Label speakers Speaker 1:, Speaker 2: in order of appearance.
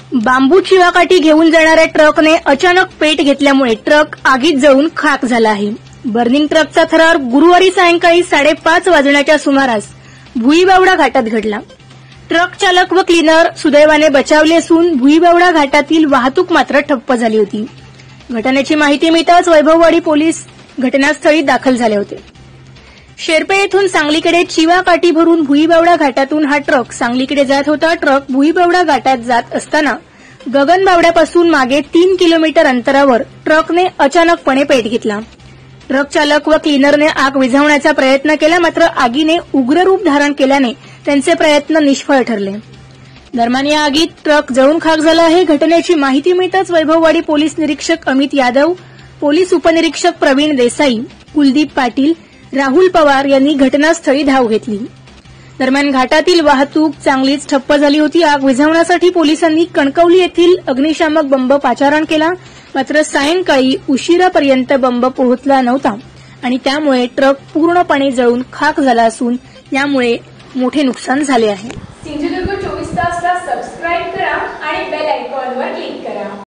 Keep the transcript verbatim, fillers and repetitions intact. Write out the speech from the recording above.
Speaker 1: बांबू चिवाकाठी घेऊन जाणाऱ्या ट्रकने अचानक पेट घेतल्यामुळे ट्रक आगीत जळून खाक झाला आहे। बर्निंग ट्रकचा थरार गुरुवारी सायंकाळी साडेपाच वाजण्याच्या सुमारास भुईबावडा घाटात घडला। ट्रक चालक व क्लीनर सुदैवाने बचावले असून भुईबावडा घाटातील वाहतूक मात्र ठप्प झाली होती। घटनेची माहिती मिळताच वैभववाडी पोलीस घटनास्थळी दाखल झाले होते। शेरपे येथून सांगलीकडे चिवा काठी भरून भुईबावडा घाटातून हा ट्रक सांगलीकडे जात होता। ट्रक भुईबावडा घाटात जात असताना गगनबावड्यापासून मागे तीन किलोमीटर अंतरावर ट्रकने अचानकपणे पेट घेतला। ट्रक चालक व क्लीनरने आग विझवण्याचा प्रयत्न केला, मात्र आगीने उग्र रूप धारण केल्याने त्यांचे प्रयत्न निष्फळ ठरले। दरम्यान या आगीत ट्रक जळून खाक झाला आहे। घटनेची माहिती मिळताच वैभववाडी पोलीस निरीक्षक अमित यादव, पोलीस उपनिरीक्षक प्रवीण देसाई, कुलदीप पाटील, राहुल पवार यांनी घटनास्थळी धाव घेतली। दरम्यान घाटातील वाहतूक चांगलीच ठप्प झाली होती। आग विझवण्यासाठी पोलिसांनी कणकवली येथील अग्निशामक बंब पाचारण केला, मात्र सायंकाळी उशिरापर्यंत बंब पोहोचला नव्हता आणि त्यामुळे ट्रक पूर्णपणे जळून खाक झाला असून यामुळे मोठे नुकसान झाले आहे।
Speaker 2: सिंधुदुर्ग चोवीस तासला सबस्क्राइब करा आणि बेल